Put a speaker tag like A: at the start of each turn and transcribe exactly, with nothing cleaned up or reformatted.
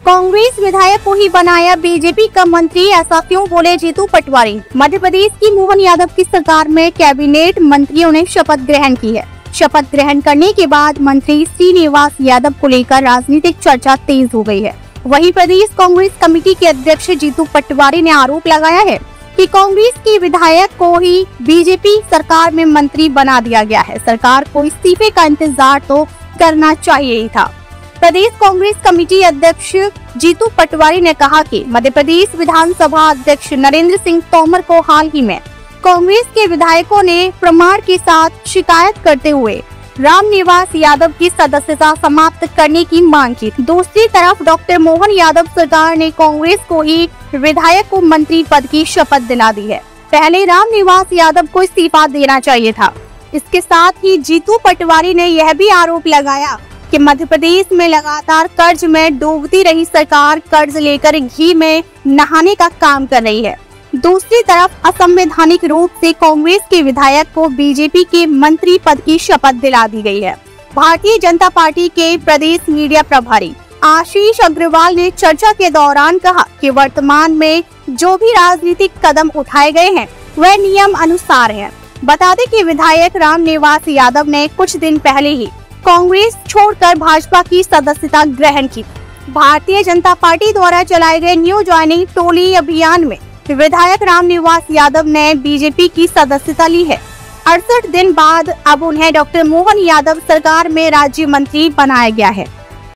A: कांग्रेस विधायक को ही बनाया बीजेपी का मंत्री, ऐसा क्यों बोले जीतू पटवारी। मध्य प्रदेश की मोहन यादव की सरकार में कैबिनेट मंत्रियों ने शपथ ग्रहण की है। शपथ ग्रहण करने के बाद मंत्री श्रीनिवास यादव को लेकर राजनीतिक चर्चा तेज हो गई है। वहीं प्रदेश कांग्रेस कमेटी के अध्यक्ष जीतू पटवारी ने आरोप लगाया है कि कांग्रेस के विधायक को ही बीजेपी सरकार में मंत्री बना दिया गया है। सरकार को इस्तीफे का इंतजार तो करना चाहिए ही था। प्रदेश कांग्रेस कमेटी अध्यक्ष जीतू पटवारी ने कहा कि मध्य प्रदेश विधानसभा अध्यक्ष नरेंद्र सिंह तोमर को हाल ही में कांग्रेस के विधायकों ने प्रमाण के साथ शिकायत करते हुए रामनिवास यादव की सदस्यता समाप्त करने की मांग की। दूसरी तरफ डॉक्टर मोहन यादव सरकार ने कांग्रेस को ही विधायक को मंत्री पद की शपथ दिला दी है। पहले रामनिवास यादव को इस्तीफा देना चाहिए था। इसके साथ ही जीतू पटवारी ने यह भी आरोप लगाया कि मध्य प्रदेश में लगातार कर्ज में डूबती रही सरकार कर्ज लेकर घी में नहाने का काम कर रही है। दूसरी तरफ असंवैधानिक रूप से कांग्रेस के विधायक को बीजेपी के मंत्री पद की शपथ दिला दी गई है। भारतीय जनता पार्टी के प्रदेश मीडिया प्रभारी आशीष अग्रवाल ने चर्चा के दौरान कहा कि वर्तमान में जो भी राजनीतिक कदम उठाए गए हैं वह नियम अनुसार है। बता दें कि विधायक रामनिवास यादव ने कुछ दिन पहले ही कांग्रेस छोड़कर भाजपा की सदस्यता ग्रहण की। भारतीय जनता पार्टी द्वारा चलाए गए न्यू ज्वाइनिंग टोली अभियान में विधायक रामनिवास यादव ने बीजेपी की सदस्यता ली है। अड़सठ दिन बाद अब उन्हें डॉक्टर मोहन यादव सरकार में राज्य मंत्री बनाया गया है।